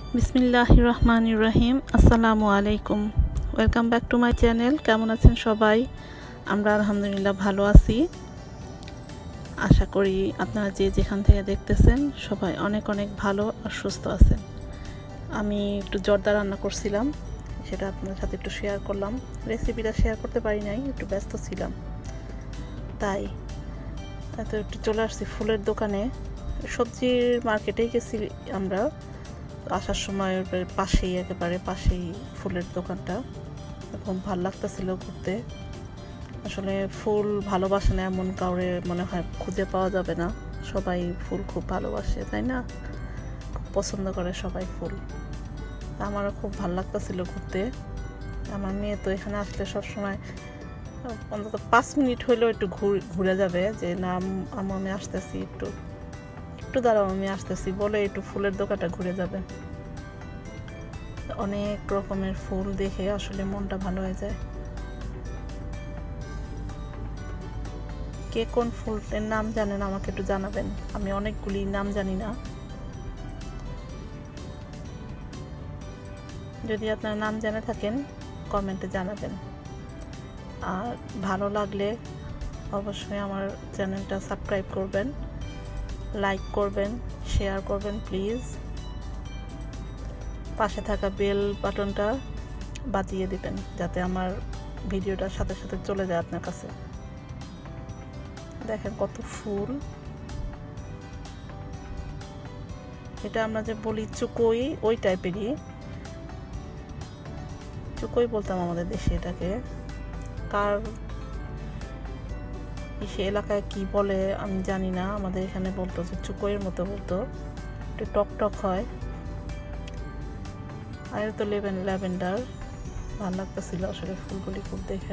বিসমিল্লাহির রহমানির রহিম। আসসালামু আলাইকুম, welcome back to my channel. কেমন আছেন সবাই? আমরা আলহামদুলিল্লাহ ভালো আছি। আশা করি আপনারা যে যেখান থেকে দেখতেছেন সবাই অনেক অনেক ভালো আর সুস্থ আছেন। আমি একটু জর্দা রান্না করছিলাম, সেটা আপনাদের সাথে একটু শেয়ার করলাম। রেসিপিটা শেয়ার করতে পারি নাই, একটু ব্যস্ত ছিলাম, তাই তো একটু চলে আসছি ফুলের দোকানে। সবজির মার্কেটেই গেছি আমরা, আসার সময় পাশেই একেবারে পাশেই ফুলের দোকানটা। খুব ভালো লাগতেছিল ঘুরতে। আসলে ফুল ভালোবাসে না এমন কাউরে মনে হয় খুঁজে পাওয়া যাবে না। সবাই ফুল খুব ভালোবাসে, তাই না? খুব পছন্দ করে সবাই ফুল। আমারও খুব ভালো লাগতেছিল ঘুরতে। আমার মেয়ে তো এখানে আসলে সবসময় অন্তত 5 মিনিট হইলেও একটু ঘুরে যাবে, যে না আমি আসতেছি, একটু দাঁড়াও আমি আসতেছি বলে একটু ফুলের দোকানটা ঘুরে যাবে। অনেক রকমের ফুল দেখে আসলে মনটা ভালো হয়ে যায়। কে কোন ফুলের নাম জানেন আমাকে একটু জানাবেন, আমি অনেকগুলি নাম জানি না। যদি আপনারা নাম জেনে থাকেন কমেন্টে জানাবেন। আর ভালো লাগলে অবশ্যই আমার চ্যানেলটা সাবস্ক্রাইব করবেন, লাইক করবেন, শেয়ার করবেন প্লিজ। পাশে থাকা বেল বাটনটা বাজিয়ে দিবেন যাতে আমার ভিডিওটার সাথে সাথে চলে যায় আপনার কাছে। দেখেন কত ফুল। এটা আমরা যে বলি চুকোই, ওই টাইপেরই। চুকোই বলতাম আমাদের দেশে এটাকে। কার সে এলাকায় কি বলে আমি জানি না, আমাদের এখানে বলতো যে চুকোইয়ের মতো বলতো, একটু টক টক হয়। আর তো ল্যাভেন্ডার ভালো লাগতেছিল আসলে ফুলগুলি খুব দেখে।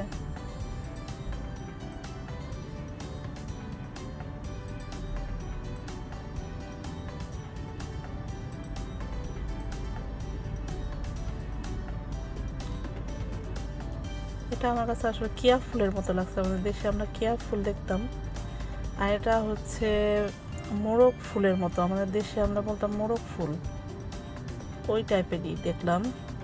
এটা আমার কাছে আসলে কিয়া ফুলের মতো লাগছে। আমাদের দেশে আমরা কিয়া ফুল দেখতাম, আর এটা হচ্ছে মোরগ ফুলের মতো। আমাদের দেশে আমরা বলতাম মোরগ ফুল, ওই টাইপেরই দেখলাম।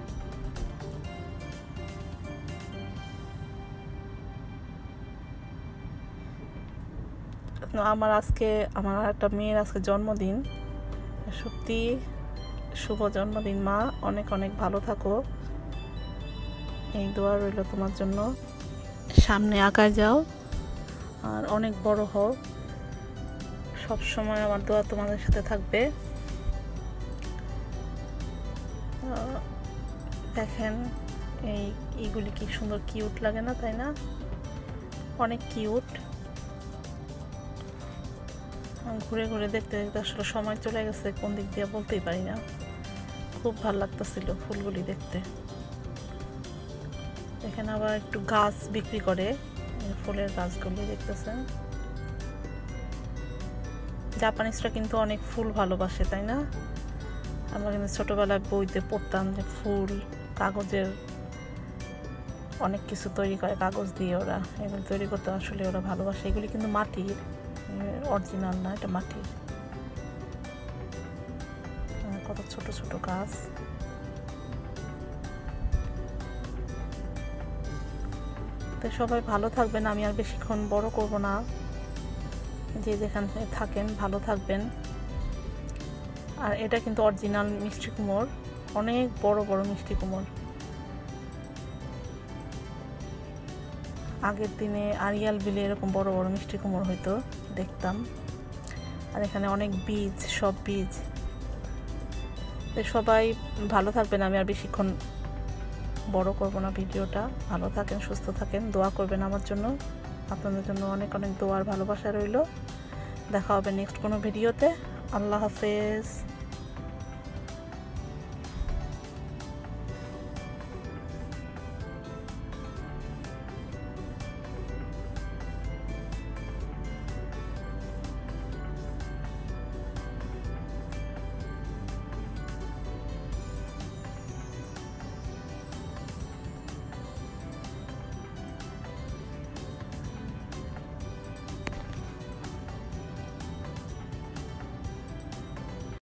আমার একটা মেয়ের আজকে জন্মদিন। সত্যি শুভ জন্মদিন মা, অনেক অনেক ভালো থাকো, এই দোয়া রইল তোমার জন্য। সামনে আগায় যাও আর অনেক বড় হও। সব সময় আমার দোয়া তোমাদের সাথে থাকবে। দেখেন এইগুলি কি সুন্দর, কিউট লাগে না, তাই না? অনেক কিউট। ঘুরে ঘুরে দেখতে দেখতে আসলে সময় চলে গেছে কোন দিক দিয়ে বলতেই পারি না। খুব ভালো লাগতেছিল ফুলগুলি দেখতে। এখানে আবার একটু গাছ বিক্রি করে, ফুলের গাছগুলি দেখতেছেন। জাপানিজরা কিন্তু অনেক ফুল ভালোবাসে, তাই না? আমরা কিন্তু ছোটবেলায় বইতে পড়তাম যে ফুল, কাগজের অনেক কিছু তৈরি করে কাগজ দিয়ে। ওরা এগুলো তৈরি করতে আসলে ওরা ভালোবাসে। এগুলি কিন্তু মাটির, অরিজিনাল না, এটা মাটির। কত ছোট ছোট গাছ। তো সবাই ভালো থাকবেন। আমি আর বেশিক্ষণ বড় করব না। যে যেখানে থাকেন ভালো থাকবেন। আর এটা কিন্তু অরিজিনাল মিষ্টি কুমড়, অনেক বড় বড় মিষ্টি কুমড়। আগের দিনে আরিয়াল বিলে এরকম বড় বড় মিষ্টি কুমড় হয়তো দেখতাম। আর এখানে অনেক বীজ, সব বীজ। সবাই ভালো থাকবেন। আমি আর বেশিক্ষণ বড় করব না ভিডিওটা। ভালো থাকেন, সুস্থ থাকেন, দোয়া করবেন আমার জন্য। আপনাদের জন্য অনেক অনেক দোয়ার ভালোবাসা রইল। দেখা হবে নেক্সট কোনো ভিডিওতে। আল্লাহ হাফেজ।